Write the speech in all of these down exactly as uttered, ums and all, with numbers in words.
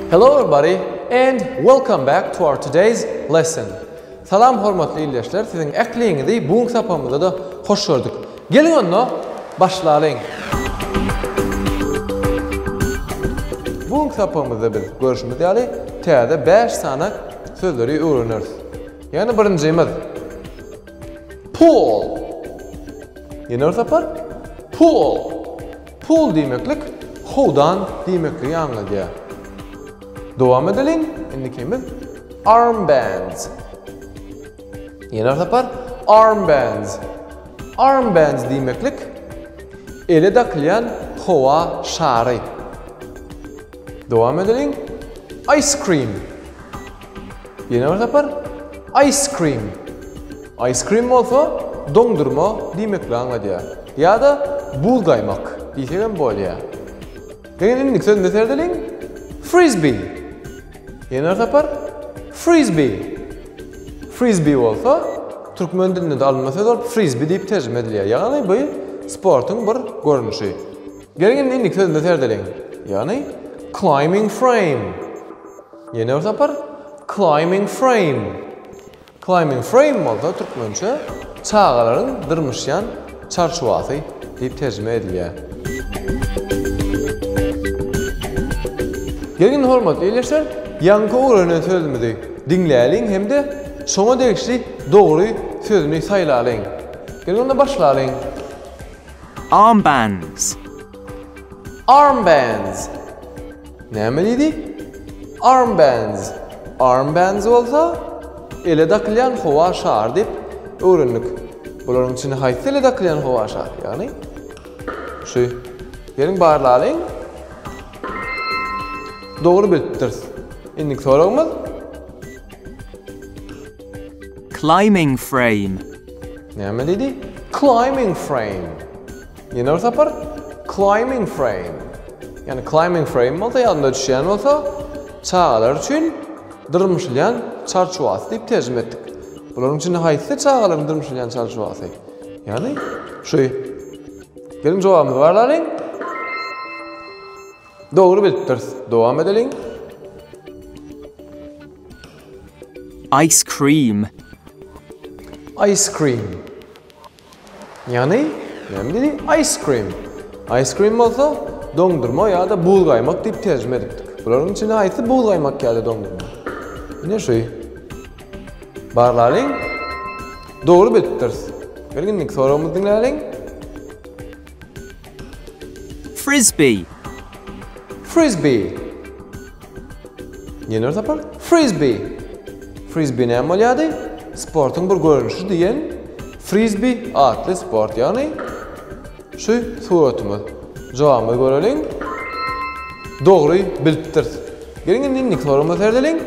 Hello everybody and welcome back to our today's lesson. Salam hormatly ilişler, sizin ekliğinizi bu sapamızda da hoş gördük. Gelin onunla başlayalım. Bu sapamızda biz görüşümüz yani teada beş tane sözleri öğreniriz. Yani birincimiz pool. Yine sapar? Pool. Pool demeklik havdan demeklik anladıya. Devam edelim. İndikimiz armbands. Yine sapar? Armbands. Armbands demeklik ele takılan hava şarı. Devam edelim. Ice cream. Yine sapar? Ice cream. Ice cream olsa dondurma demeklik anladıya. Ya da buz kaymak diyeceğim böyle ya. Gelin indik söz ne serdelim? Frisbee. Yine sapar? Frisbee. Frisbee olsa Türkmen dilinde de alınması da frisbee deyip tercüme ediliyor. Yani bu sportun bir görünüşü. Gelin indik söz ne serdelim? Yani climbing frame. Yine sapar? Climbing frame. Climbing frame olsa Türkmençe çağaların dırmışyan çarşıvası deyip tercüme ediliyor. Gelin hormatly ilişler, yankı öğrenen sözümüzü dinleyelim hem de sona değişti doğru sözünü sayılalım. Gelin onda başlayalım. Armbands. Armbands. Ne emeliydi? Armbands. Armbands olsa ele takılan hava şar deyip öğrendik. Bunların içine haysi ele takılan hava şar yani. Şu. Gelin bağırlayalım. Doğru belirtiriz. İndik sorumuz. Climbing frame. Ne emeliydi? Climbing frame. Yine sapar? Climbing frame. Yani climbing frame olsa yanında düşen olsa çağalar için dırmışlayan çarşıvası deyip tercüme ettik. Bunların içinde haysi çağaların dırmışlayan çarşıvası. Yani şu. Gelin cevabımız varlarlayın. Doğru belirtiriz. Devam edelim. Ice cream. Ice cream. Yani ne dedi? Ice cream. Ice cream olsa dondurma ya da buz kaymak deyip tercüme ettik. Bunların içine ait buz kaymak ya da dondurma. Ne şey? Bağırlayın. Doğru belirtiriz. Gelin sorumuzu dinleyelim. Frisbee. Frisbee. Yine sapar? Frisbee. Frisbee ne ameliyatı? Sportun bir görünüşü diyen Frisbee adlı sport yani. Şu suretimiz. Cevabımızı görelim. Doğru belirtiriz. Gelin indik sorumuzu erdelim.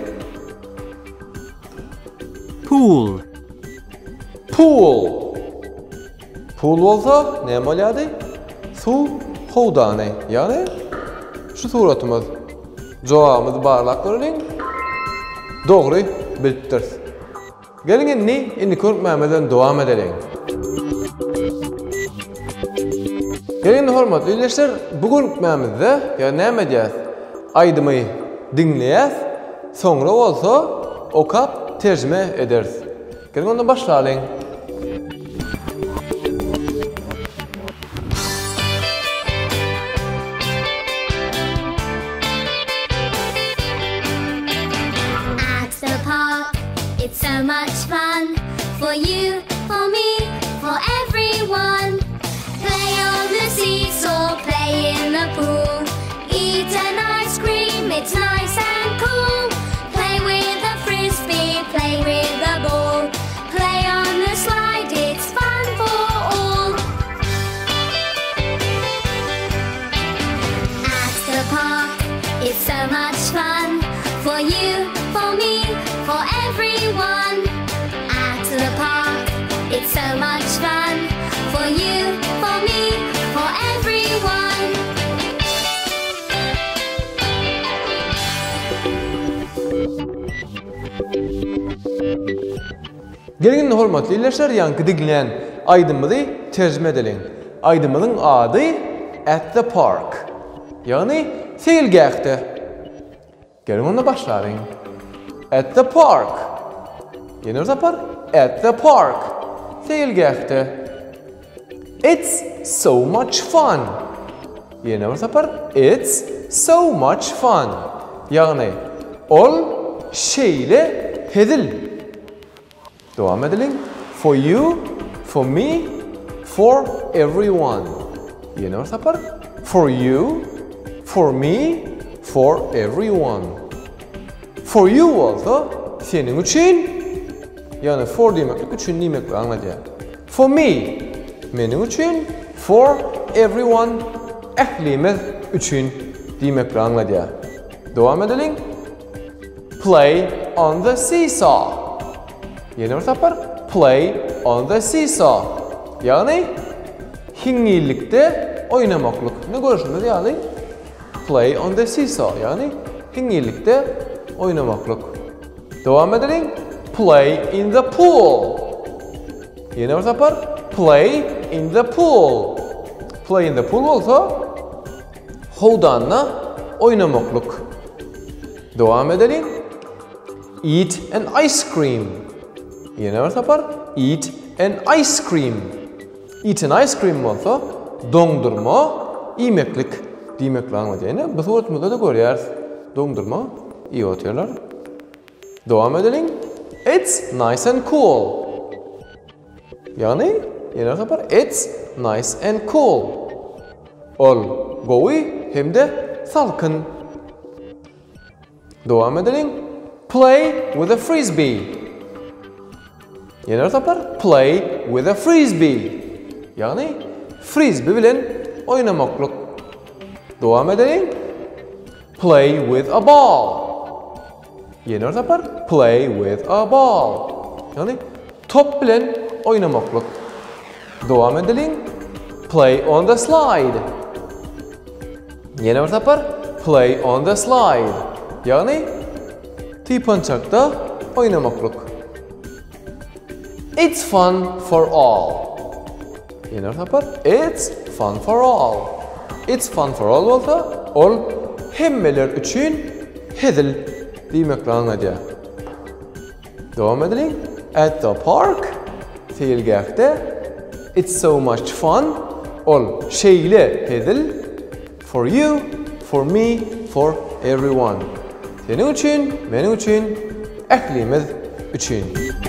Pool. Pool. Pool olsa ne ameliyatı? Su havdanı yani. Şu suretimiz. Cevabımızı bağırlak görelim. Doğru belirtiriz. Gelin inni, inni körükmemeden devam edelim. Gelin hormatly ilişler, bugün körükmemizde ya ne edeceğiz? Aydımı dinleyeceğiz. Sonra olsa okap tercüme ederiz. Gelin onda başlayalım. It's so much fun for you, for me, for everyone. Play on the seesaw, play in the pool. Eat an ice cream, it's nice and cool. Play with a frisbee, play with a ball. Play on the slide, it's fun for all. At the park, it's so much fun for you, for me, for everyone. At the park, it's so much fun for you, for me, for everyone. Gelin hormatly ilişler yankı dinleyen aydımızı tercüme edelim. Aydımızın adı At the Park. Yani seyilgahta. Gelin onda başlayın. At the park. Yeni tapar. At the park. Seilgähte. It's so much fun. Yeni tapar. It's so much fun. Yani ol şeyle hedil. Devam edelim. For you, for me, for everyone. Yeni tapar. For you, for me, for everyone. For you olsa senin için. Yani for demeklik üçün demeklik anladı. For me, benim için. For everyone, ehlimiz üçün demeklik anladı. Devam edelim. Play on the seesaw. Yeni bir tapar. Play on the seesaw. Yani hingilikte oynamaklık. Ne görürsünüz yani? Play on the seesaw. Yani hingilikte oynamaklık. Devam edelim. Play in the pool. Yeni bir tapar. Play in the pool. Play in the pool olsa havdanla oynamaklık. Devam edelim. Eat an ice cream. Yeni bir tapar. Eat an ice cream. Eat an ice cream olsa dondurma, yemeklik demekle anladı. Yani bu sorutumuzda da görüyoruz. Dondurma, iyi atıyorlar. Devam edelim. It's nice and cool. Yani yeni bir tapar. It's nice and cool. Ol go'y hem de salkın. Devam edelim. Play with a frisbee. Yeni bir tapar. Play with a frisbee. Yani frisbee bilen oynamaklık. Devam edelim. Play with a ball. Yeni bir tapar. Play with a ball. Yani top bilen oynamaklık. Devam edelim. Play on the slide. Yeni bir tapar. Play on the slide. Yani tipancakta oynamaklık. It's fun for all. Yeni bir tapar. It's fun for all. It's fun for all olsa ol hemmeler üçün hedil demekle anladı. Devam edelim. At the park. Seilgähte. It's so much fun. Ol şeyle hedil. For you, for me, for everyone. Senin için, benim için, ehlimiz için.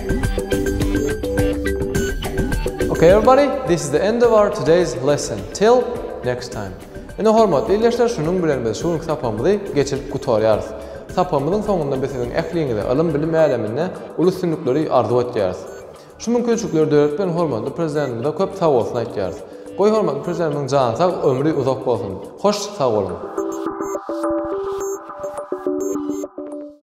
Okay everybody, this is the end of our today's lesson. Till next time. Ene hormatly ilişkiler şunun bilen biz şunun tapamızı geçirip kutarıyarız. Tapamızın sonunda bizden ehliyinizde alım bilim alemine ulus sünükleri arzu etiyarız. Şunun köçükleri öğretmen hormatly prezidentimize köp sağ olsun aytıyarız. Goy hormatly prezidentimin canı sağ, ömrü uzak olsun. Hoş sağ olun.